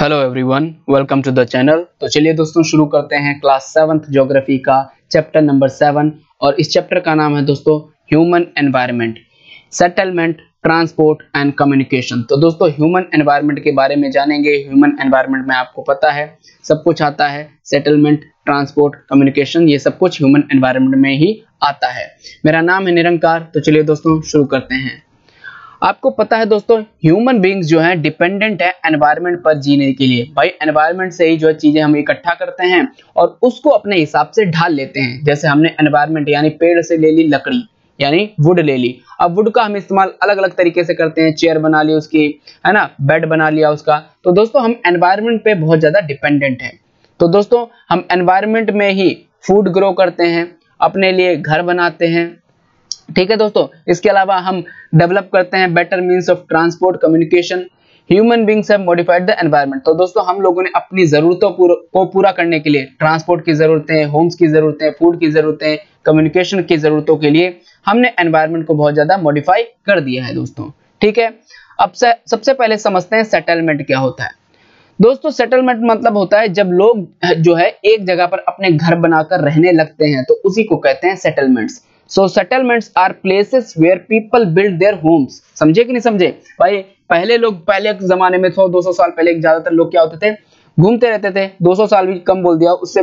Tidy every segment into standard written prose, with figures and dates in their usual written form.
Hello everyone, welcome to the channel. तो चलिए दोस्तों शुरू करते हैं क्लास 7th ज्योग्राफी का चैप्टर नंबर 7 और इस चैप्टर का नाम है दोस्तों human environment, settlement, transport and communication. तो दोस्तों ह्यूमन एनवायरनमेंट के बारे में जानेंगे। ह्यूमन एनवायरनमेंट में आपको पता है सब कुछ आता है, सेटलमेंट, ट्रांसपोर्ट, कम्युनिकेशन, ये सब कुछ ह्यूमन एनवायरनमेंट में ही आता है। मेरा नाम है निरंकार। तो चलिए दोस्तों शुरू करते हैं। आपको पता है दोस्तों ह्यूमन बीइंग्स जो है डिपेंडेंट है एनवायरनमेंट पर जीने के लिए। भाई एनवायरनमेंट से ही जो है चीजें हम इकट्ठा करते हैं और उसको अपने हिसाब से ढाल लेते हैं। जैसे हमने एनवायरनमेंट यानी पेड़ से ले ली लकड़ी यानी वुड ले ली। अब वुड का हम इस्तेमाल अलग अलग तरीके से करते हैं, चेयर बना ली उसकी, है ना, बेड बना लिया उसका। तो दोस्तों हम एनवायरनमेंट पे बहुत ज्यादा डिपेंडेंट है। तो दोस्तों हम एनवायरनमेंट में ही फूड ग्रो करते हैं, अपने लिए घर बनाते हैं, ठीक है दोस्तों। इसके अलावा हम डेवलप करते हैं better means of transport, communication. Human beings have modified the environment. तो दोस्तों हम लोगों ने अपनी जरूरतों को पूरा करने के लिए ट्रांसपोर्ट की जरूरतें, होम्स की जरूरतें, फूड की जरूरतें, कम्युनिकेशन की जरूरतों के लिए हमने एनवायरनमेंट को बहुत ज्यादा मॉडिफाई कर दिया है दोस्तों, ठीक है। अब सबसे पहले समझते हैं सेटलमेंट क्या होता है। दोस्तों सेटलमेंट मतलब होता है जब लोग जो है एक जगह पर अपने घर बनाकर रहने लगते हैं, तो उसी को कहते हैं settlements. So settlements are places where people build their homes. समझे कि नहीं समझे भाई? पहले के जमाने में 100-200 साल पहले ज्यादातर लोग क्या होते थे, घूमते रहते थे। 200 साल भी कम बोल दिया, उससे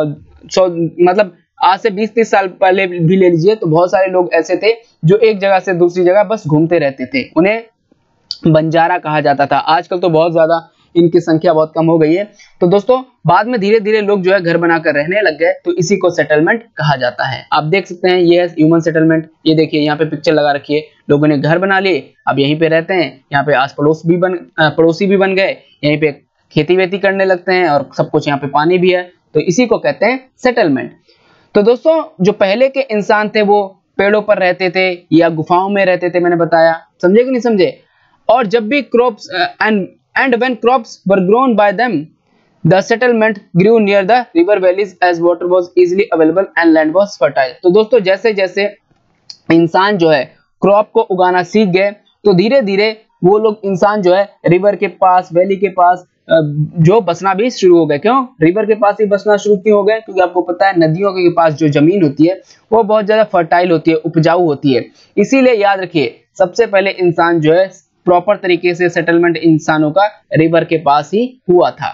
मतलब आज से 20-30 साल पहले भी ले लीजिए तो बहुत सारे लोग ऐसे थे जो एक जगह से दूसरी जगह बस घूमते रहते थे। उन्हें बंजारा कहा जाता था। आजकल तो बहुत ज्यादा इनकी संख्या बहुत कम हो गई है। तो दोस्तों बाद में धीरे धीरे लोग जो है घर बनाकर रहने लग गए, तो इसी को सेटलमेंट कहा जाता है। आप देख सकते हैं ये है ह्यूमन सेटलमेंट। ये देखिए यहाँ पे पिक्चर लगा रखी है, लोगों ने घर बना लिए, अब यहीं पे रहते हैं। यहाँ पे आस पड़ोसी भी बन गए, यहीं पे खेती वेती करने लगते हैं और सब कुछ, यहाँ पे पानी भी है, तो इसी को कहते हैं सेटलमेंट। तो दोस्तों जो पहले के इंसान थे वो पेड़ों पर रहते थे या गुफाओं में रहते थे, मैंने बताया, समझे कि नहीं समझे। और जब भी crops and when crops were grown by them, the settlement grew near the river valleys as water was easily available and land was fertile। तो दोस्तों जैसे जैसे इंसान जो है क्रॉप को उगाना सीख गए, तो धीरे धीरे वो लोग इंसान जो है रिवर के पास, वैली के पास जो बसना भी शुरू हो गए। क्यों रिवर के पास ही बसना शुरू क्यों हो गए? क्योंकि आपको पता है नदियों के पास जो जमीन होती है वो बहुत ज्यादा फर्टाइल होती है, उपजाऊ होती है। इसीलिए याद रखिए सबसे पहले इंसान जो है प्रॉपर तरीके से सेटलमेंट इंसानों का रिवर के पास ही हुआ था।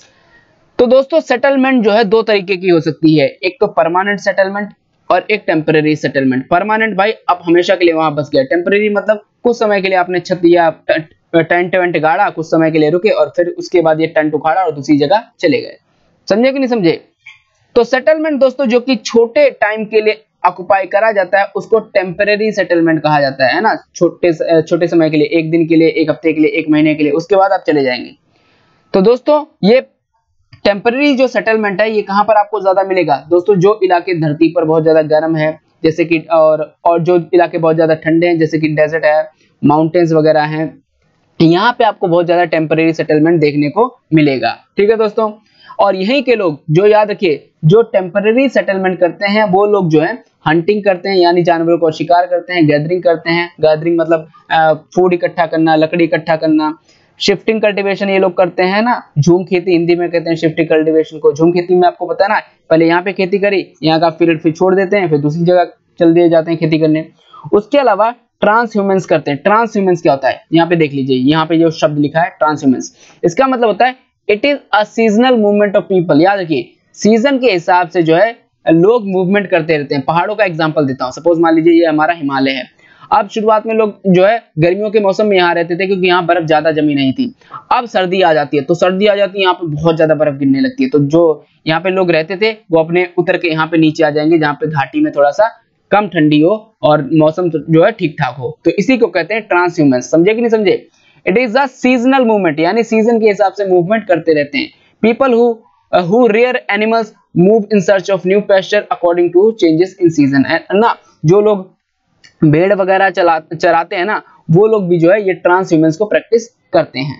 तो दोस्तों सेटलमेंट जो है दो तरीके की हो सकती है, एक तो परमानेंट सेटलमेंट और एक टेम्परेरी सेटलमेंट। परमानेंट भाई आप हमेशा के लिए वहां बस गए, टेम्परेरी मतलब कुछ समय के लिए आपने छत या टेंट वेंट गाड़ा, कुछ समय के लिए रुके और फिर उसके बाद ये टेंट उखाड़ा और दूसरी जगह चले गए। समझे कि नहीं समझे? तो सेटलमेंट दोस्तों जो कि छोटे टाइम के लिए ऑक्युपाई करा जाता है उसको टेम्परेरी सेटलमेंट कहा जाता है ना। छोटे समय के लिए, एक दिन के लिए, एक हफ्ते के लिए, एक महीने के लिए, उसके बाद आप चले जाएंगे। तो दोस्तों ये टेम्परेरी जो सेटलमेंट है ये कहां पर आपको ज्यादा मिलेगा? दोस्तों जो इलाके धरती पर बहुत ज्यादा गर्म है जैसे कि और जो इलाके बहुत ज्यादा ठंडे हैं जैसे कि डेजर्ट है, माउंटेन्स वगैरह हैं, यहाँ पे आपको बहुत ज्यादा टेम्परेरी सेटलमेंट देखने को मिलेगा, ठीक है दोस्तों। और यहीं के लोग जो याद रखिए जो टेम्परेरी सेटलमेंट करते हैं वो लोग जो है हंटिंग करते हैं यानी जानवरों को शिकार करते हैं, गैदरिंग करते हैं। गैदरिंग मतलब फूड इकट्ठा करना, लकड़ी इकट्ठा करना। शिफ्टिंग कल्टीवेशन ये लोग करते हैं ना, झूम खेती हिंदी में कहते हैं शिफ्टिंग कल्टीवेशन को। झूम खेती में आपको पता है ना, पहले यहाँ पे खेती करी, यहाँ का पीरियड फिर छोड़ देते हैं, फिर दूसरी जगह चल दिए जाते हैं खेती करने। उसके अलावा ट्रांस ह्यूमन्स करते हैं। ट्रांस ह्यूमन्स क्या होता है? यहाँ पे देख लीजिए, यहाँ पे जो शब्द लिखा है ट्रांस ह्यूमन्स, इसका मतलब होता है it is a seasonal movement of people. याद रखिए सीजन के हिसाब से जो है लोग मूवमेंट करते रहते हैं। पहाड़ों का एग्जांपल देता हूं, सपोज मान लीजिए ये हमारा हिमालय है। अब शुरुआत में लोग जो है गर्मियों के मौसम में यहाँ रहते थे क्योंकि यहाँ बर्फ ज्यादा जमी नहीं थी। अब सर्दी आ जाती है, तो सर्दी आ जाती है यहाँ पे बहुत ज्यादा बर्फ गिरने लगती है, तो जो यहाँ पे लोग रहते थे वो अपने उतर के यहाँ पे नीचे आ जाएंगे जहाँ पे घाटी में थोड़ा सा कम ठंडी हो और मौसम जो है ठीक ठाक हो। तो इसी को कहते हैं ट्रांसह्यूमेंस। समझे कि नहीं समझे? It is a seasonal movement यानी सीजन के हिसाब से मूवमेंट करते रहते हैं। People who rear animals move in search of new pasture according to changes in season, है ना। जो लोग भेड़ वगैरह चराते हैं ना, वो लोग भी जो है ये ट्रांसह्यूमेंस को प्रैक्टिस करते हैं।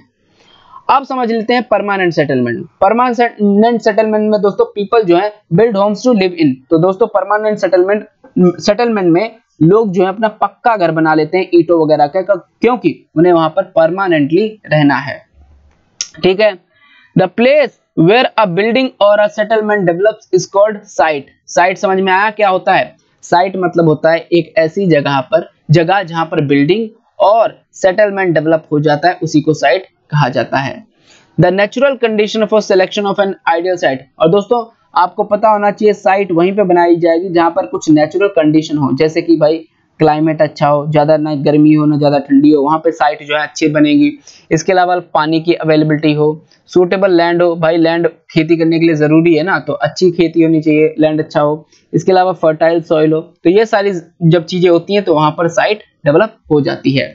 अब समझ लेते हैं परमानेंट सेटलमेंट। परमानेंट सेटलमेंट में दोस्तों पीपल जो है build homes to live in. तो दोस्तों परमानेंट सेटलमेंट में लोग जो है अपना पक्का घर बना लेते हैं ईंटों वगैरह का, क्योंकि उन्हें वहां पर परमानेंटली रहना है, ठीक है। The place where a building और a settlement develops is called site. Site समझ में आया क्या होता है? साइट मतलब होता है एक ऐसी जगह जहां पर बिल्डिंग और सेटलमेंट डेवलप हो जाता है, उसी को साइट कहा जाता है। The natural condition for selection of an ideal site. और दोस्तों आपको पता होना चाहिए साइट वहीं पे बनाई जाएगी जहां पर कुछ नेचुरल कंडीशन हो, जैसे कि भाई क्लाइमेट अच्छा हो, ज्यादा ना गर्मी हो ना ज्यादा ठंडी हो, वहां पे साइट जो है अच्छी बनेगी। इसके अलावा पानी की अवेलेबिलिटी हो, सूटेबल लैंड हो, भाई लैंड खेती करने के लिए जरूरी है ना, तो अच्छी खेती होनी चाहिए, लैंड अच्छा हो। इसके अलावा फर्टाइल सॉइल हो, तो ये सारी जब चीजें होती हैं तो वहां पर साइट डेवलप हो जाती है।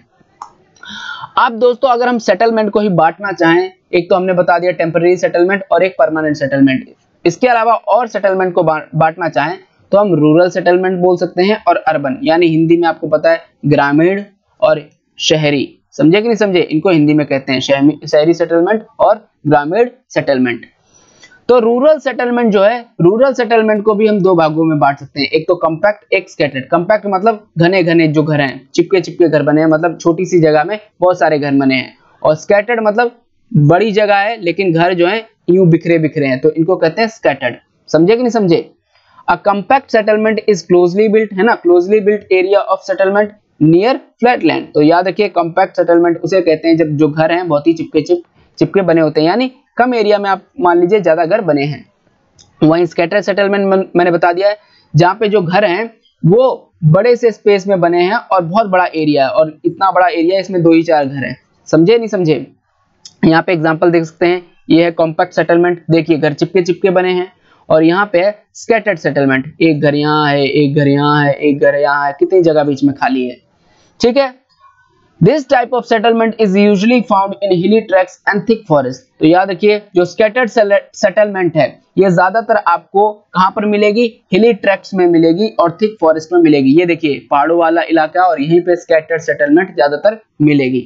अब दोस्तों अगर हम सेटलमेंट को ही बांटना चाहें, एक तो हमने बता दिया टेम्पररी सेटलमेंट और एक परमानेंट सेटलमेंट, इसके अलावा और सेटलमेंट को बांटना चाहें तो हम रूरल सेटलमेंट बोल सकते हैं और अर्बन, यानी हिंदी में आपको पता है ग्रामीण और शहरी। समझे कि नहीं समझे? इनको हिंदी में कहते हैं शहरी सेटलमेंट और ग्रामीण सेटलमेंट। तो रूरल सेटलमेंट जो है, रूरल सेटलमेंट को भी हम दो भागों में बांट सकते हैं, एक तो कम्पैक्ट, एक स्कैटर्ड। कम्पैक्ट मतलब घने घने जो घर हैं, चिपके चिपके घर बने हैं, मतलब छोटी सी जगह में बहुत सारे घर बने हैं। और स्कैटर्ड मतलब बड़ी जगह है लेकिन घर जो है यूं बिखरे बिखरे हैं, तो इनको कहते हैं स्कैटर्ड। समझे कि नहीं समझे? A compact settlement is closely built, है ना, closely built area of settlement near flat land. तो याद रखिए कम्पैक्ट सेटलमेंट उसे कहते हैं जब जो घर हैं बहुत ही चिपके बने होते हैं, यानी कम एरिया में आप मान लीजिए ज्यादा घर बने हैं। वहीं स्कैटर सेटलमेंट मैंने बता दिया है जहां पे जो घर हैं वो बड़े से स्पेस में बने हैं और बहुत बड़ा एरिया है, और इतना बड़ा एरिया इसमें 2 ही 4 घर हैं। समझे नहीं समझे? यहाँ पे एग्जांपल देख सकते हैं, ये है कॉम्पैक्ट सेटलमेंट, देखिए घर चिपके चिपके बने हैं। और यहाँ पे है स्कैटर्ड सेटलमेंट, एक घर यहाँ है, एक घर यहाँ है, एक घर यहाँ है, कितनी जगह बीच में खाली है। ठीक है, this type of settlement is usually found in hilly tracts and thick forest. तो याद रखिए जो स्कैटर्ड सेटलमेंट है ये ज्यादातर आपको कहां पर मिलेगी? हिली ट्रैक्ट्स में मिलेगी और थिक फॉरेस्ट में मिलेगी। ये देखिए पहाड़ों वाला इलाका और यहीं पे स्कैटर्ड सेटलमेंट ज्यादातर मिलेगी।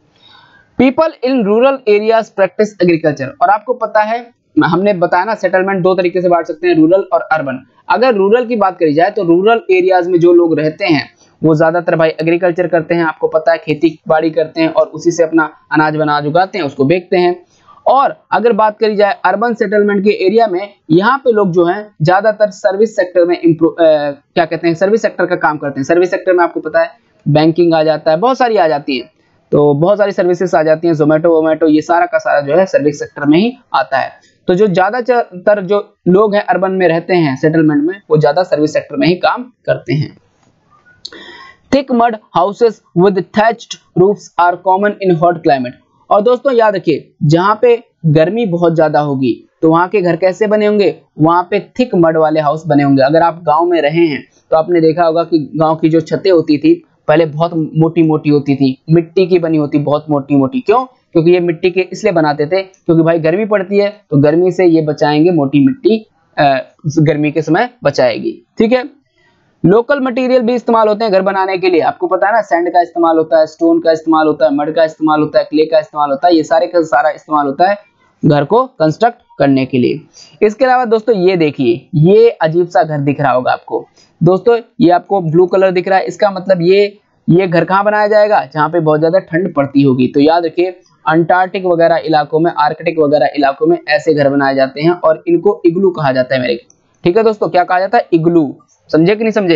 People in rural areas practice agriculture. और आपको पता है हमने बताया ना सेटलमेंट 2 तरीके से बांट सकते हैं, रूरल और अर्बन। अगर रूरल की बात करी जाए तो रूरल एरियाज में जो लोग रहते हैं वो ज्यादातर भाई एग्रीकल्चर करते हैं, आपको पता है खेती बाड़ी करते हैं और उसी से अपना अनाज वनाज उगाते हैं, उसको बेचते हैं। और अगर बात करी जाए अर्बन सेटलमेंट के एरिया में, यहाँ पे लोग जो हैं ज्यादातर सर्विस सेक्टर में क्या कहते हैं, सर्विस सेक्टर का काम करते हैं। सर्विस सेक्टर में आपको पता है बैंकिंग आ जाता है, बहुत सारी आ जाती है, तो बहुत सारी सर्विसेज आ जाती हैं, जोमेटो वोमेटो, ये सारा का सारा जो है सर्विस सेक्टर में ही आता है। तो जो ज्यादातर जो लोग हैं अर्बन में रहते हैं सेटलमेंट में, वो ज्यादा सर्विस सेक्टर में ही काम करते हैं। Thick mud houses with thatched roofs are common in hot climate। और दोस्तों याद रखिए जहां पे गर्मी बहुत ज्यादा होगी तो वहां के घर कैसे बने होंगे? वहां पे थिक मड वाले हाउस बने होंगे। अगर आप गांव में रहे हैं तो आपने देखा होगा कि गांव की जो छतें होती थी पहले बहुत मोटी मोटी होती थी, मिट्टी की बनी होती, बहुत मोटी मोटी। क्यों? क्योंकि ये मिट्टी के इसलिए बनाते थे क्योंकि भाई गर्मी पड़ती है तो गर्मी से ये बचाएंगे, मोटी मिट्टी गर्मी के समय बचाएगी। ठीक है, लोकल मटेरियल भी इस्तेमाल होते हैं घर बनाने के लिए। आपको पता है ना सैंड का इस्तेमाल होता है, स्टोन का इस्तेमाल होता है, मड का इस्तेमाल होता है, क्ले का इस्तेमाल होता है, ये सारे का सारा इस्तेमाल होता है घर को कंस्ट्रक्ट करने के लिए। इसके अलावा दोस्तों ये देखिए, ये अजीब सा घर दिख रहा होगा आपको दोस्तों, ये आपको ब्लू कलर दिख रहा है, इसका मतलब ये घर कहाँ बनाया जाएगा? जहाँ पे बहुत ज्यादा ठंड पड़ती होगी। तो याद रखिए अंटार्कटिक वगैरह इलाकों में, आर्कटिक वगैरह इलाकों में ऐसे घर बनाए जाते हैं और इनको इग्लू कहा जाता है मेरे। ठीक है दोस्तों, क्या कहा जाता है? इग्लू। समझे कि नहीं समझे?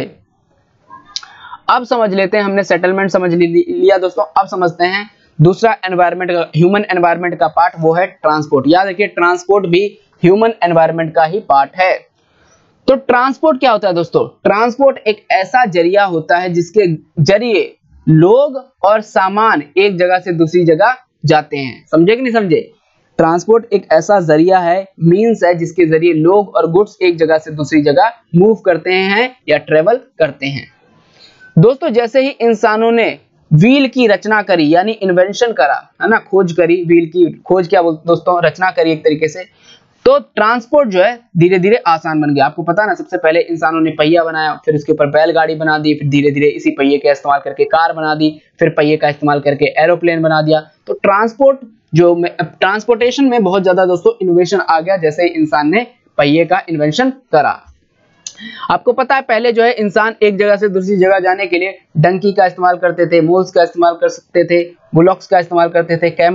अब समझ लेते हैं, हमने सेटलमेंट समझ लिया दोस्तों। अब समझते हैं दूसरा एनवायरनमेंट का, ह्यूमन एनवायरनमेंट का पार्ट, वो है ट्रांसपोर्ट। याद रखिए ट्रांसपोर्ट भी ह्यूमन एनवायरनमेंट का ही पार्ट है। तो ट्रांसपोर्ट क्या होता है दोस्तों? ट्रांसपोर्ट एक ऐसा जरिया होता है जिसके जरिए लोग और सामान एक जगह से दूसरी जगह जाते हैं। समझे कि नहीं समझे? ट्रांसपोर्ट एक ऐसा जरिया है, मींस है, जिसके जरिए लोग और गुड्स एक जगह से दूसरी जगह मूव करते हैं या ट्रेवल करते हैं। दोस्तों जैसे ही इंसानों ने व्हील की रचना करी, यानी इन्वेंशन करा, है ना, खोज करी, व्हील की खोज क्या दोस्तों, रचना करी एक तरीके से, तो ट्रांसपोर्ट जो है धीरे धीरे आसान बन गया। आपको पता है ना, सबसे पहले इंसानों ने पहिया बनाया, फिर उसके ऊपर बैलगाड़ी बना दी, फिर धीरे धीरे इसी पहिए का इस्तेमाल करके कार बना दी, फिर पहिए का इस्तेमाल करके एरोप्लेन बना दिया। तो ट्रांसपोर्टेशन में बहुत ज्यादा दोस्तों इनोवेशन आ गया जैसे ही इंसान ने पहिए का इन्वेंशन करा। आपको पता है पहले जो है इंसान एक जगह से दूसरी जगह जाने के लिए डंकी का इस्तेमाल करते थे, मोल्स का इस्तेमाल कर सकते थे, बुलॉक्स का इस्तेमाल करते थे, कैमल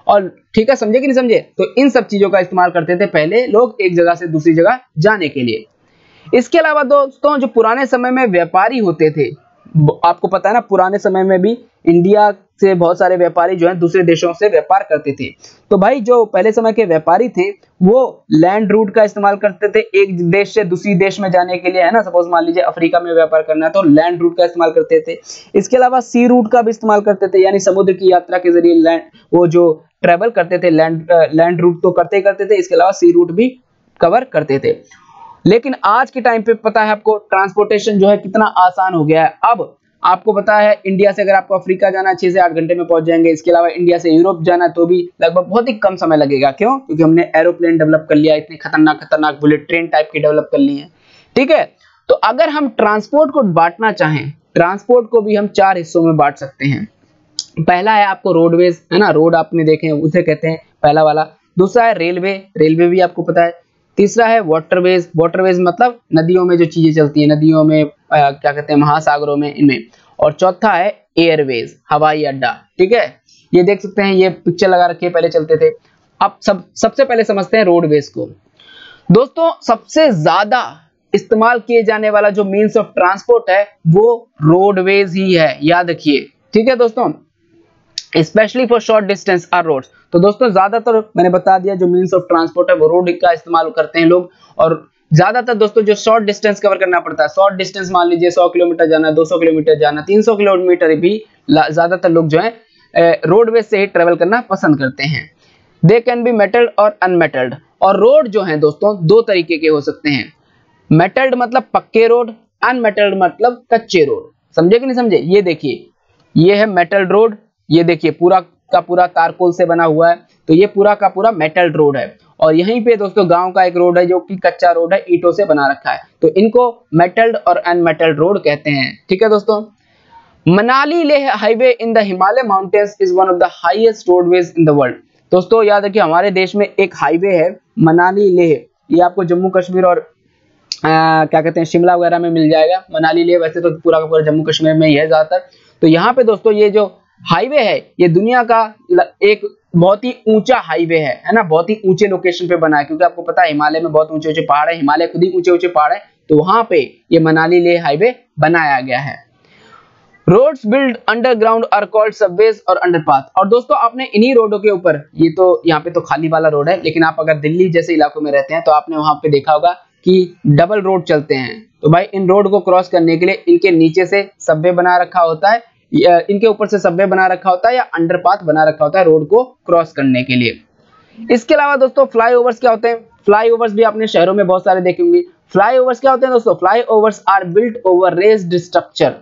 और ठीक है, समझे कि नहीं समझे। तो इन सब चीजों का इस्तेमाल करते थे पहले लोग एक जगह से दूसरी जगह जाने के लिए। इसके अलावा दोस्तों जो पुराने समय में व्यापारी होते थे, आपको पता है ना पुराने समय में भी इंडिया से बहुत सारे व्यापारी जो है दूसरे देशों से व्यापार करते थे। तो भाई जो पहले समय के व्यापारी थे वो लैंड रूट का इस्तेमाल करते थे एक देश से दूसरी देश में जाने के लिए, है ना। सपोज मान लीजिए अफ्रीका में व्यापार करना है तो लैंड रूट का इस्तेमाल करते थे। इसके अलावा सी रूट का भी इस्तेमाल करते थे, यानी समुद्र की यात्रा के जरिए लैंड वो जो ट्रेवल करते थे, लैंड रूट तो करते ही करते थे, इसके अलावा सी रूट भी कवर करते थे। लेकिन आज के टाइम पे पता है आपको ट्रांसपोर्टेशन जो है कितना आसान हो गया है। अब आपको पता है इंडिया से अगर आपको अफ्रीका जाना है 6 से 8 घंटे में पहुंच जाएंगे। इसके अलावा इंडिया से यूरोप जाना है तो भी लगभग बहुत ही कम समय लगेगा। क्यों? क्योंकि हमने एरोप्लेन डेवलप कर लिया, इतनी खतरनाक बुलेट ट्रेन टाइप की डेवलप कर ली है। ठीक है, तो अगर हम ट्रांसपोर्ट को बांटना चाहें, ट्रांसपोर्ट को भी हम 4 हिस्सों में बांट सकते हैं। पहला है आपको रोडवेज, है ना, रोड आपने देखे हैं उसे कहते हैं पहला वाला। दूसरा है रेलवे, रेलवे भी आपको पता है। तीसरा है वाटरवेज, वाटरवेज मतलब नदियों में जो चीजें चलती है, नदियों में क्या कहते हैं महासागरों में, इनमें। और चौथा है एयरवेज, हवाई अड्डा। ठीक है, ये देख सकते हैं, ये पिक्चर लगा रखी है, पहले चलते थे। अब सबसे पहले समझते हैं रोडवेज को। दोस्तों सबसे ज्यादा इस्तेमाल किए जाने वाला जो मीन्स ऑफ ट्रांसपोर्ट है वो रोडवेज ही है, याद रखिए। ठीक है दोस्तों, specially for short distance are roads. तो दोस्तों ज्यादातर मैंने बता दिया जो मीन्स ऑफ ट्रांसपोर्ट है वो रोड का इस्तेमाल करते हैं लोग। और ज्यादातर दोस्तों जो शॉर्ट डिस्टेंस कवर करना पड़ता है, शॉर्ट डिस्टेंस मान लीजिए 100 किलोमीटर जाना, 200 किलोमीटर जाना, 300 किलोमीटर भी ज्यादातर लोग जो है रोडवेज से ही ट्रेवल करना पसंद करते हैं। दे कैन बी मेटल्ड और अनमेटल्ड। और रोड जो है दोस्तों 2 तरीके के हो सकते हैं। मेटल्ड मतलब पक्के रोड, अनमेटल्ड मतलब कच्चे रोड। समझे कि नहीं समझे? ये देखिए, ये है मेटल्ड रोड, ये देखिए पूरा का पूरा तारकोल से बना हुआ है, तो ये पूरा का पूरा मेटल्ड रोड है। और यहीं पे दोस्तों गांव का एक रोड है जो कि कच्चा रोड है, ईंटों से बना रखा है, तो इनको मेटल्ड और अनमेटल्ड रोड कहते हैं। ठीक है दोस्तों, Manali Leh highway in the Himalaya mountains is one of the highest roadways in the world. दोस्तों याद रखिए हमारे देश में एक हाईवे है मनाली लेह, ये आपको जम्मू कश्मीर और क्या कहते हैं शिमला वगैरह में मिल जाएगा। मनाली लेह वैसे तो पूरा का पूरा जम्मू कश्मीर में ही है ज्यादातर। तो यहाँ पे दोस्तों ये जो हाईवे है ये दुनिया का एक बहुत ही ऊंचा हाईवे है ना, बहुत ही ऊंचे लोकेशन पे बना है, क्योंकि आपको पता है हिमालय में बहुत ऊंचे ऊंचे पहाड़ है, हिमालय खुद ही ऊंचे ऊंचे पहाड़ है, तो वहां पे ये मनाली लेह हाईवे बनाया गया है। Roads build underground are called subways और अंडरपाथ। और दोस्तों आपने इन्हीं रोडों के ऊपर, ये तो यहाँ पे तो खाली वाला रोड है, लेकिन आप अगर दिल्ली जैसे इलाकों में रहते हैं तो आपने वहां पे देखा होगा कि डबल रोड चलते हैं। तो भाई इन रोड को क्रॉस करने के लिए इनके नीचे से सबवे बना रखा होता है, इनके ऊपर से सबवे बना रखा होता है, या अंडरपाथ बना रखा होता है रोड को क्रॉस करने के लिए। इसके अलावा दोस्तों फ्लाईओवर्स क्या होते हैं? फ्लाईओवर्स भी आपने शहरों में बहुत सारे देखे होंगे। फ्लाईओवर्स क्या होते हैं दोस्तों? Flyovers are built over raised structure.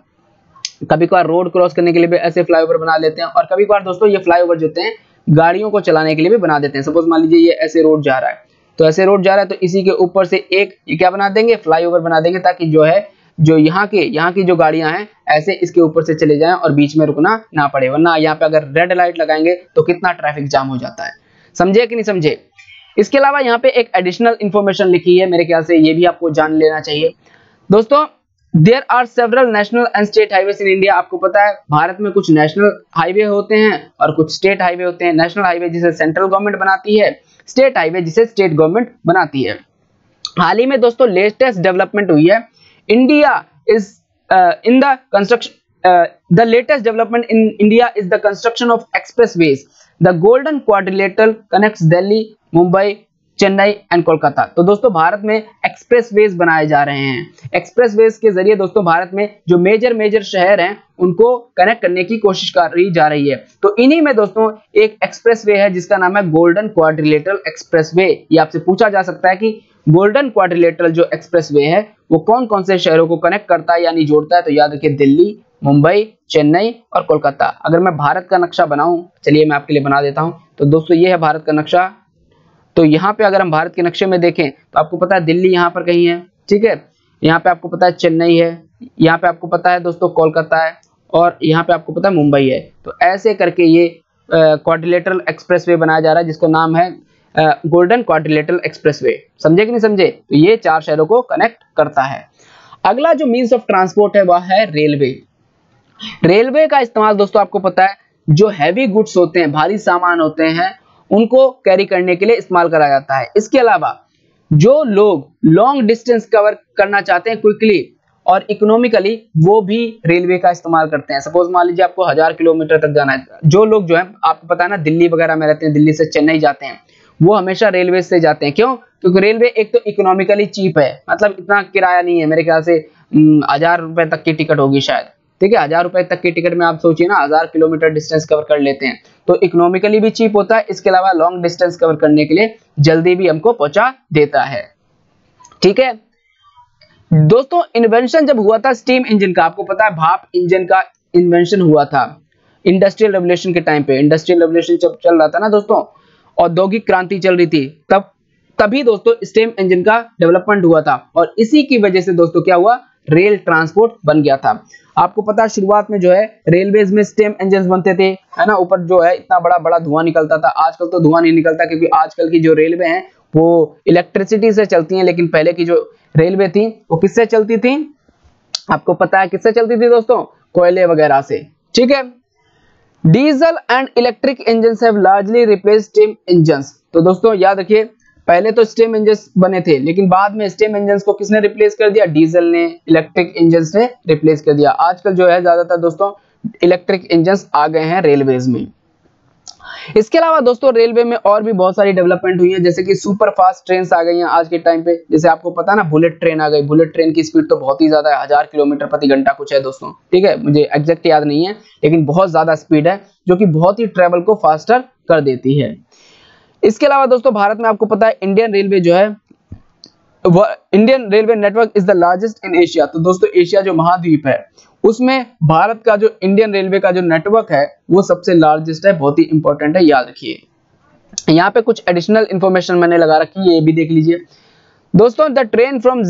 कभी कभार रोड क्रॉस करने के लिए भी ऐसे फ्लाईओवर बना लेते हैं, और कभी कभार दोस्तों ये फ्लाईओवर जो होते हैं गाड़ियों को चलाने के लिए भी बना देते हैं। सपोज मान लीजिए ये ऐसे रोड जा रहा है, तो ऐसे रोड जा रहा है तो इसी के ऊपर से एक ये क्या बना देंगे, फ्लाईओवर बना देंगे, ताकि जो है जो यहाँ की जो गाड़ियां हैं ऐसे इसके ऊपर से चले जाएं और बीच में रुकना ना पड़े। वरना यहाँ पे अगर रेड लाइट लगाएंगे तो कितना ट्रैफिक जाम हो जाता है। समझे कि नहीं समझे? इसके अलावा यहाँ पे एक एडिशनल इंफॉर्मेशन लिखी है, मेरे ख्याल से ये भी आपको जान लेना चाहिए दोस्तों। There are several national and state highways in India. आपको पता है भारत में कुछ नेशनल हाईवे होते हैं और कुछ स्टेट हाईवे होते हैं। नेशनल हाईवे जिसे सेंट्रल गवर्नमेंट बनाती है, स्टेट हाईवे जिसे स्टेट गवर्नमेंट बनाती है। हाल ही में दोस्तों लेटेस्ट डेवलपमेंट हुई है, India is in the construction the latest development in India is the construction of expressways. The golden quadrilateral connects Delhi, Mumbai, Chennai and Kolkata. तो दोस्तों भारत में एक्सप्रेसवेज बनाए जा रहे हैं। एक्सप्रेसवेज के जरिए दोस्तों भारत में जो मेजर शहर हैं उनको कनेक्ट करने की कोशिश करी जा रही है। तो इन्हीं में दोस्तों एक एक्सप्रेसवे है जिसका नाम है गोल्डन क्वाड्रिलेटरल एक्सप्रेसवे। ये आपसे पूछा जा सकता है कि गोल्डन क्वाड्रिलेटरल जो एक्सप्रेसवे है वो कौन कौन से शहरों को कनेक्ट करता है यानी जोड़ता है? तो याद रखिए दिल्ली, मुंबई, चेन्नई और कोलकाता। अगर मैं भारत का नक्शा बनाऊं, चलिए मैं आपके लिए बना देता हूं। तो दोस्तों ये है भारत का नक्शा। तो यहाँ पे अगर हम भारत के नक्शे में देखें तो आपको पता है दिल्ली यहाँ पर कहीं है, ठीक है, यहाँ पे आपको पता है चेन्नई है, यहाँ पे आपको पता है दोस्तों कोलकाता है, और यहाँ पे आपको पता है मुंबई है। तो ऐसे करके ये क्वाड्रिलेटरल एक्सप्रेसवे बनाया जा रहा है जिसका नाम है गोल्डन क्वाड्रिलेटरल एक्सप्रेसवे। समझे कि नहीं समझे? तो ये 4 शहरों को कनेक्ट करता है। अगला जो मीन्स ऑफ ट्रांसपोर्ट है वह है रेलवे। रेलवे का इस्तेमाल दोस्तों आपको पता है जो हैवी गुड्स होते हैं, भारी सामान होते हैं, उनको कैरी करने के लिए इस्तेमाल करा जाता है। इसके अलावा जो लोग लॉन्ग डिस्टेंस कवर करना चाहते हैं क्विकली और इकोनॉमिकली, वो भी रेलवे का इस्तेमाल करते हैं। सपोज मान लीजिए आपको 1000 किलोमीटर तक जाना है, जो लोग जो है आपको पता है ना दिल्ली वगैरह में रहते हैं, दिल्ली से चेन्नई जाते हैं, वो हमेशा रेलवे से जाते हैं। क्यों? क्योंकि रेलवे एक तो इकोनॉमिकली चीप है, मतलब इतना किराया नहीं है, मेरे ख्याल से 1000 रुपए तक की टिकट होगी शायद, ठीक है। 1000 रुपए तक की टिकट में आप सोचिए ना 1000 किलोमीटर डिस्टेंस कवर कर लेते हैं, तो इकोनॉमिकली भी चीप होता है। इसके अलावा लॉन्ग डिस्टेंस कवर करने के लिए जल्दी भी हमको पहुंचा देता है, ठीक है दोस्तों। इन्वेंशन जब हुआ था स्टीम इंजन का, आपको पता है भाप इंजन का इन्वेंशन हुआ था इंडस्ट्रियल रेवोल्यूशन के टाइम पे। इंडस्ट्रियल रेवोल्यूशन जब चल रहा था ना दोस्तों, औद्योगिक क्रांति चल रही थी, तभी दोस्तों स्टीम इंजन का डेवलपमेंट हुआ था, और इसी की वजह से दोस्तों क्या हुआ, रेल ट्रांसपोर्ट बन गया था। आपको पता है शुरुआत में जो है रेलवेज में स्टीम इंजन बनते थे, है ना, ऊपर जो है इतना बड़ा बड़ा धुआं निकलता था। आजकल तो धुआं नहीं निकलता, क्योंकि आजकल की जो रेलवे हैं वो इलेक्ट्रिसिटी से चलती हैं, लेकिन पहले की जो रेलवे थी वो किससे चलती थी, आपको पता है किससे चलती थी दोस्तों, कोयले वगैरह से, ठीक है। Diesel and electric engines have largely replaced steam engines. तो दोस्तों याद रखिए, पहले तो स्टीम इंजन्स बने थे, लेकिन बाद में स्टीम इंजन्स को किसने रिप्लेस कर दिया, डीजल ने, इलेक्ट्रिक इंजन्स ने रिप्लेस कर दिया। आजकल जो है ज्यादातर दोस्तों इलेक्ट्रिक इंजन्स आ गए हैं रेलवेज में। इसके अलावा दोस्तों रेलवे में और भी बहुत सारी डेवलपमेंट हुई है, जैसे कि सुपर फास्ट ट्रेन आ गई हैं आज के टाइम पे। जैसे आपको पता है ना बुलेट ट्रेन आ गई, बुलेट ट्रेन की स्पीड तो बहुत ही ज्यादा है, 1000 किलोमीटर प्रति घंटा कुछ है दोस्तों, ठीक है, मुझे एग्जैक्ट याद नहीं है, लेकिन बहुत ज्यादा स्पीड है, जो कि बहुत ही ट्रेवल को फास्टर कर देती है। इसके अलावा दोस्तों भारत में आपको पता है इंडियन रेलवे जो है, Indian railway network is the largest in Asia. तो दोस्तों एशिया जो महाद्वीप है उसमें भारत का जो इंडियन रेलवे का जो नेटवर्क है वो सबसे लार्जेस्ट है, बहुत ही इंपॉर्टेंट है, याद रखिए। यहाँ पे कुछ एडिशनल इंफॉर्मेशन मैंने लगा रखी है, ये भी देख लीजिए दोस्तों। The train from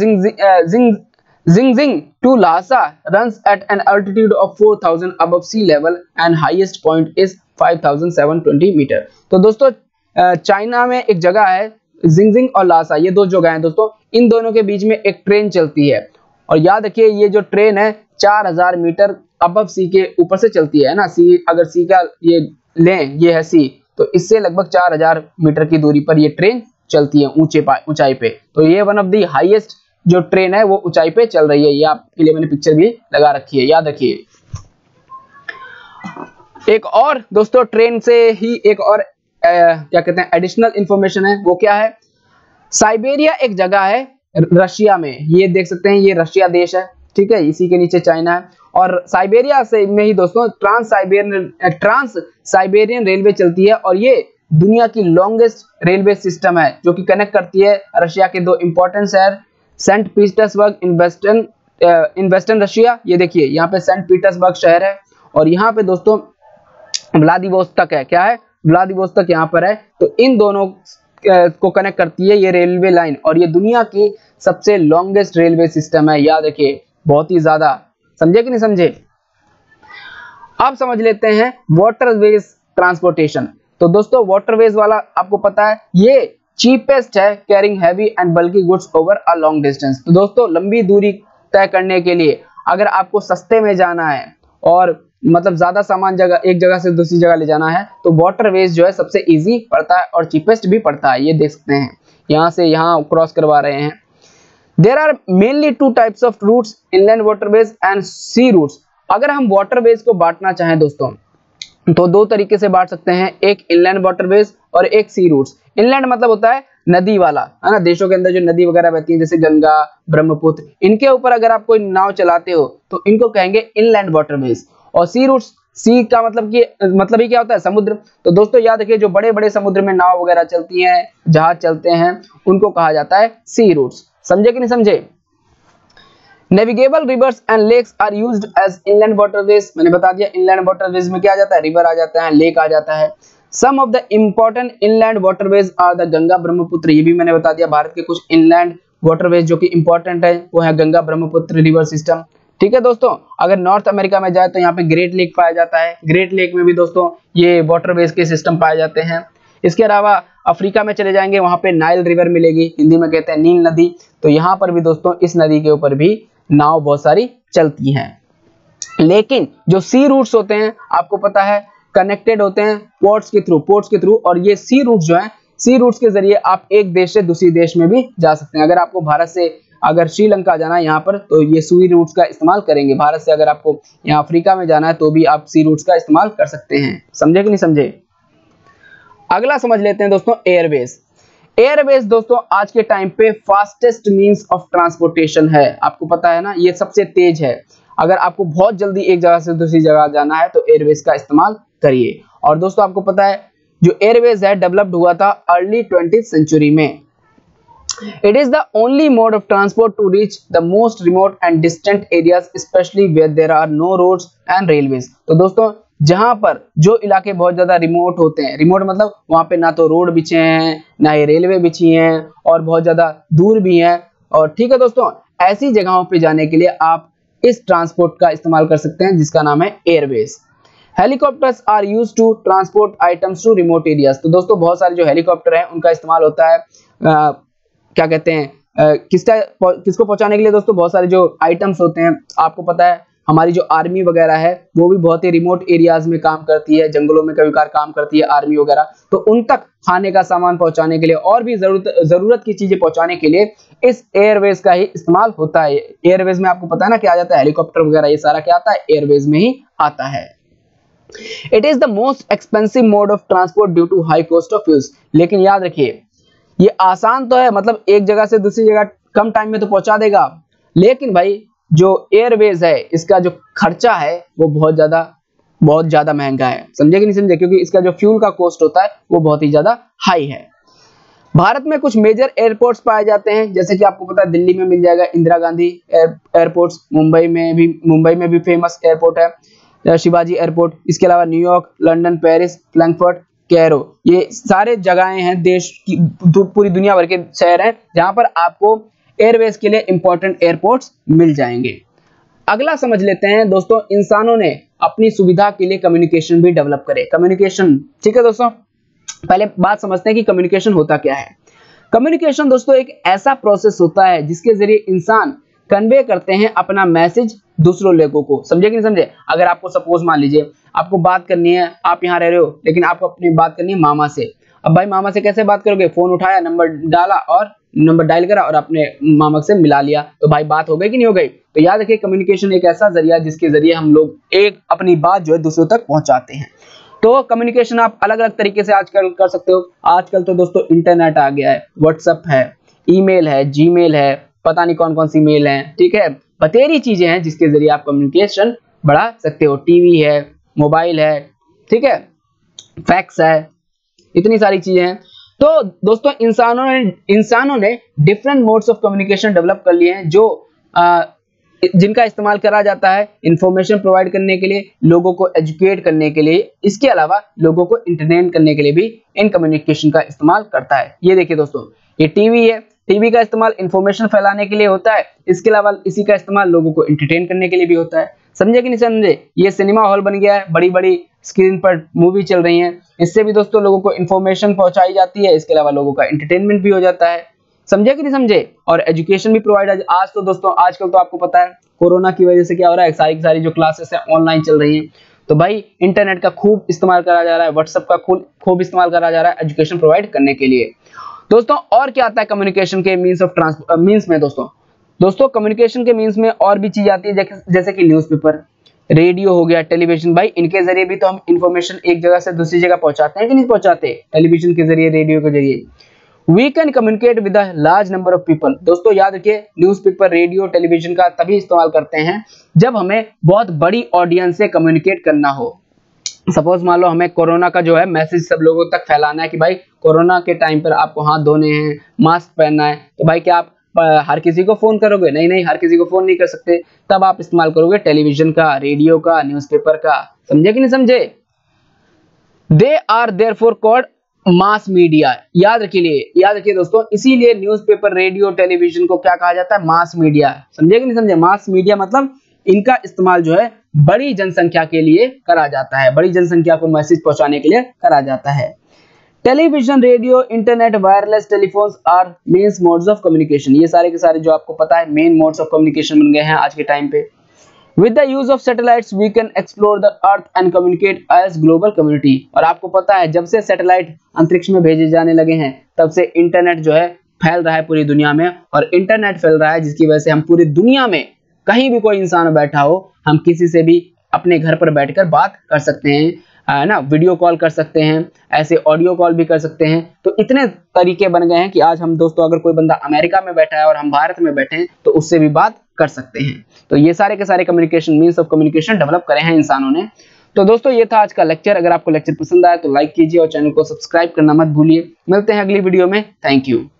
Jingjing to Lhasa runs at an altitude of 4000 above sea level and highest point is 5720 metre. तो दोस्तों चाइना में एक जगह है जिंगजिंग और लासा, ये दो जगह हैं दोस्तों, इन दोनों के बीच में एक ट्रेन चलती है, और याद रखिए ये जो ट्रेन है 4000 मीटर अबव सी के ऊपर से चलती है ना। सी, अगर सी का ये लें, ये है सी, तो इससे लगभग 4000 मीटर की दूरी पर ये ट्रेन चलती है ऊंचाई पे। तो ये वन ऑफ द हाईएस्ट जो ट्रेन है वो ऊंचाई पे चल रही है, ये आपके लिए मैंने पिक्चर भी लगा रखी है, याद रखिए। एक और दोस्तों ट्रेन से ही एक और क्या कहते हैं एडिशनल इंफॉर्मेशन है, वो क्या है, साइबेरिया एक जगह है रशिया में, ये देख सकते हैं, ये रशिया देश है, ठीक है, इसी के नीचे चाइना है, और साइबेरिया से में ही दोस्तों ट्रांस साइबेरियन रेलवे चलती है, और ये दुनिया की लॉन्गेस्ट रेलवे सिस्टम है, जो कि कनेक्ट करती है रशिया के दो इंपॉर्टेंट शहर Saint Petersburg in western Russia. ये देखिए यहाँ पे सेंट पीटर्सबर्ग शहर है, और यहाँ पे दोस्तों व्लादिवोस्तोक है, क्या है, व्लादिवोस्तोक यहाँ पर है। तो इन दोनों को कनेक्ट करती है ये रेलवे लाइन, और ये दुनिया की सबसे लॉन्गेस्ट रेलवे सिस्टम है, याद रखिए, बहुत ही ज्यादा। समझे कि नहीं समझे? अब समझ लेते हैं वाटरवेज ट्रांसपोर्टेशन। तो दोस्तों वाटरवेज वाला आपको पता है ये चीपेस्ट है carrying heavy and bulky goods over a long distance. तो दोस्तों लंबी दूरी तय करने के लिए अगर आपको सस्ते में जाना है और मतलब ज्यादा सामान एक जगह से दूसरी जगह ले जाना है, तो वाटरवेज जो है सबसे इजी पड़ता है और चीपेस्ट भी पड़ता है। ये देख सकते हैं यहाँ से यहाँ क्रॉस करवा रहे हैं। There are mainly two types of routes, inland waterways and sea routes. अगर हम वाटरवेज को बांटना चाहें दोस्तों तो दो तरीके से बांट सकते हैं, एक इनलैंड वाटरवेज और एक सी रूट्स। इनलैंड मतलब होता है नदी वाला, है ना, देशों के अंदर जो नदी वगैरह बहती है जैसे गंगा, ब्रह्मपुत्र, इनके ऊपर अगर आप कोई नाव चलाते हो तो इनको कहेंगे इनलैंड वाटरवेज। और सी रूट्स, सी का मतलब ही क्या होता है, समुद्र। तो दोस्तों याद रखिए जो बड़े बड़े समुद्र में नाव वगैरह चलती हैं, जहाज चलते हैं, उनको कहा जाता है सी रूट्स। समझे कि नहीं समझे? Navigable rivers and lakes are used as inland waterways. मैंने बता दिया इनलैंड वाटरवेज में क्या आ जाता है, रिवर आ जाता है, लेक आ जाता है। Some of the important inland waterways are the Ganga, Brahmaputra. ये भी मैंने बता दिया, भारत के कुछ इनलैंड वाटरवेज जो कि इंपॉर्टेंट है वो है गंगा, ब्रह्मपुत्र रिवर सिस्टम। ठीक है दोस्तों, अगर नॉर्थ अमेरिका में जाए तो यहाँ पे ग्रेट लेक पाया जाता है, ग्रेट लेक में भी दोस्तों ये वाटरवेज के सिस्टम पाए जाते हैं। इसके अलावा अफ्रीका में चले जाएंगे, वहां पे नाइल रिवर मिलेगी, हिंदी में कहते हैं नील नदी। तो यहाँ पर भी दोस्तों इस नदी के ऊपर भी नाव बहुत सारी चलती हैं। लेकिन जो सी रूट्स होते हैं आपको पता है कनेक्टेड होते हैं पोर्ट्स के थ्रू और ये सी रूट जो है, सी रूट्स के जरिए आप एक देश से दूसरी देश में भी जा सकते हैं। अगर आपको भारत से अगर श्रीलंका जाना है यहाँ पर तो ये सी रूट्स का इस्तेमाल करेंगे। भारत से अगर आपको यहाँ अफ्रीका में जाना है तो भी आप सी रूट्स का इस्तेमाल कर सकते हैं। समझे कि नहीं समझे? अगला समझ लेते हैं दोस्तों एयरवेज। एयरवेज दोस्तों आज के टाइम पे फास्टेस्ट मींस ऑफ ट्रांसपोर्टेशन है। आपको पता है ना, ये सबसे तेज है। अगर आपको बहुत जल्दी एक जगह से दूसरी जगह जाना है तो एयरवेज का इस्तेमाल करिए। और दोस्तों आपको पता है जो एयरवेज है डेवलप्ड हुआ था अर्ली 20th सेंचुरी में। It is the only mode of transport to reach the most remote and distant areas, especially where there are no roads and railways। तो दोस्तों जहां पर जो इलाके बहुत ज्यादा रिमोट होते हैं, रिमोट मतलब वहां पे ना तो रोड बिछे हैं ना ही रेलवे बिछी हैं और बहुत ज्यादा दूर भी हैं। और ठीक है दोस्तों, ऐसी जगहों पे जाने के लिए आप इस ट्रांसपोर्ट का इस्तेमाल कर सकते हैं जिसका नाम है airways. Helicopters are used to transport items to remote areas. तो दोस्तों बहुत सारे जो हेलीकॉप्टर हैं उनका इस्तेमाल होता है क्या कहते हैं किसको पहुंचाने के लिए दोस्तों, बहुत सारे जो आइटम्स होते हैं। आपको पता है हमारी जो आर्मी वगैरह है वो भी बहुत ही रिमोट एरियाज में काम करती है, जंगलों में कभी काम करती है आर्मी वगैरह। तो उन तक खाने का सामान पहुंचाने के लिए और भी जरूरत की चीजें पहुंचाने के लिए इस एयरवेज का ही इस्तेमाल होता है। एयरवेज में आपको पता है ना क्या आ जाता है, हेलीकॉप्टर वगैरह ये सारा क्या आता है, एयरवेज में ही आता है। It is the most expensive mode of transport due to high cost of use. लेकिन याद रखिए ये आसान तो है, मतलब एक जगह से दूसरी जगह कम टाइम में तो पहुंचा देगा, लेकिन भाई जो एयरवेज है इसका जो खर्चा है वो बहुत ज्यादा महंगा है। समझे कि नहीं समझे? क्योंकि इसका जो फ्यूल का कॉस्ट होता है वो बहुत ही ज्यादा हाई है। भारत में कुछ मेजर एयरपोर्ट्स पाए जाते हैं, जैसे कि आपको पता है दिल्ली में मिल जाएगा इंदिरा गांधी एयरपोर्ट्स, मुंबई में भी फेमस एयरपोर्ट है शिवाजी एयरपोर्ट। इसके अलावा New York, London, Paris, Frankfurt, Cairo, ये सारे जगहें हैं, देश की पूरी दुनिया भर के शहर हैं जहां पर आपको एयरवेज के लिए इंपॉर्टेंट एयरपोर्ट्स मिल जाएंगे। अगला समझ लेते हैं दोस्तों, इंसानों ने अपनी सुविधा के लिए कम्युनिकेशन भी डेवलप करे। कम्युनिकेशन, ठीक है दोस्तों, पहले बात समझते हैं कि कम्युनिकेशन होता क्या है। कम्युनिकेशन दोस्तों एक ऐसा प्रोसेस होता है जिसके जरिए इंसान कन्वे करते हैं अपना मैसेज दूसरों लोगों को। समझे कि नहीं समझे? अगर आपको सपोज मान लीजिए आपको बात करनी है, आप यहाँ रह रहे हो लेकिन आपको अपनी बात करनी है मामा से। अब भाई मामा से कैसे बात करोगे? फोन उठाया, नंबर डाला और नंबर डायल करा और अपने मामा से मिला लिया, तो भाई बात हो गई कि नहीं हो गई? तो याद रखिए कम्युनिकेशन एक ऐसा जरिया जिसके जरिए हम लोग एक अपनी बात जो है दूसरों तक पहुंचाते हैं। तो कम्युनिकेशन आप अलग अलग तरीके से आजकल कर सकते हो। आजकल तो दोस्तों इंटरनेट आ गया है, व्हाट्सएप है, ईमेल है, जीमेल है, पता नहीं कौन कौन सी मेल है, ठीक है, बतेरी चीजें हैं जिसके जरिए आप कम्युनिकेशन बढ़ा सकते हो। टीवी है, मोबाइल है, ठीक है, फैक्स है, इतनी सारी चीजें हैं। तो दोस्तों इंसानों ने different modes of communication develop कर लिए हैं जो जिनका इस्तेमाल करा जाता है इंफॉर्मेशन प्रोवाइड करने के लिए, लोगों को एजुकेट करने के लिए, इसके अलावा लोगों को एंटरटेन करने के लिए भी इन कम्युनिकेशन का इस्तेमाल करता है। ये देखिए दोस्तों, ये टीवी है, टीवी का इस्तेमाल इंफॉर्मेशन फैलाने के लिए होता है, इसके अलावा इसी का इस्तेमाल लोगों को एंटरटेन करने के लिए भी होता है। समझे कि नहीं समझे? ये सिनेमा हॉल बन गया है, बड़ी बड़ी स्क्रीन पर मूवी चल रही हैं, इससे भी दोस्तों लोगों को इंफॉर्मेशन पहुंचाई जाती है, इसके अलावा लोगों का एंटरटेनमेंट भी हो जाता है। समझे कि नहीं समझे? और एजुकेशन भी प्रोवाइड। आज तो दोस्तों आजकल तो आपको पता है कोरोना की वजह से क्या हो रहा है, सारी की सारी जो क्लासेस है ऑनलाइन चल रही हैं, तो भाई इंटरनेट का खूब इस्तेमाल करा जा रहा है, व्हाट्सएप का खूब इस्तेमाल करा जा रहा है एजुकेशन प्रोवाइड करने के लिए। दोस्तों और क्या आता है कम्युनिकेशन के मीन्स में? दोस्तों कम्युनिकेशन के मीन्स में और भी चीज आती है, जैसे कि न्यूज़पेपर, रेडियो हो गया, टेलीविजन। भाई इनके जरिए भी तो हम इंफॉर्मेशन एक जगह से दूसरी जगह पहुंचाते हैं कि नहीं पहुंचाते? टेलीविजन के जरिए, रेडियो के जरिए। We can communicate with a large number of people. दोस्तों याद रखिए न्यूज़पेपर, रेडियो, टेलीविजन का तभी इस्तेमाल करते हैं जब हमें बहुत बड़ी ऑडियंस से कम्युनिकेट करना हो। सपोज मान लो हमें कोरोना का जो है मैसेज सब लोगों तक फैलाना है कि भाई कोरोना के टाइम पर आपको हाथ धोने हैं, मास्क पहनना है, तो भाई क्या आप हर किसी को फोन करोगे? नहीं, हर किसी को फोन नहीं कर सकते, तब आप इस्तेमाल करोगे टेलीविजन का, रेडियो का, न्यूज़पेपर का। समझे कि नहीं समझे? They are therefore called mass media. याद रखिए दोस्तों, इसीलिए न्यूज़पेपर, रेडियो, टेलीविजन को क्या कहा जाता है? Mass media. समझे कि नहीं समझे? मास मीडिया मतलब इनका इस्तेमाल जो है बड़ी जनसंख्या के लिए करा जाता है, बड़ी जनसंख्या को मैसेज पहुंचाने के लिए करा जाता है। Television, radio, internet, wireless telephones are main modes of communication. ये सारे के सारे जो आपको पता है मेन मोड्स ऑफ कम्युनिकेशन बन गए हैं आज के टाइम पे। With the use of satellites we can explore the earth and communicate as global community। और आपको पता है जब से सैटेलाइट अंतरिक्ष में भेजे जाने लगे हैं तब से इंटरनेट जो है फैल रहा है पूरी दुनिया में, और इंटरनेट फैल रहा है जिसकी वजह से हम पूरी दुनिया में कहीं भी कोई इंसान बैठा हो हम किसी से भी अपने घर पर बैठकर बात कर सकते हैं, है ना, वीडियो कॉल कर सकते हैं, ऐसे ऑडियो कॉल भी कर सकते हैं। तो इतने तरीके बन गए हैं कि आज हम दोस्तों अगर कोई बंदा अमेरिका में बैठा है और हम भारत में बैठे हैं तो उससे भी बात कर सकते हैं। तो ये सारे के सारे communication means of communication develop करे हैं इंसानों ने। तो दोस्तों ये था आज का लेक्चर। अगर आपको लेक्चर पसंद आया तो लाइक कीजिए और चैनल को सब्सक्राइब करना मत भूलिए। मिलते हैं अगली वीडियो में। Thank you.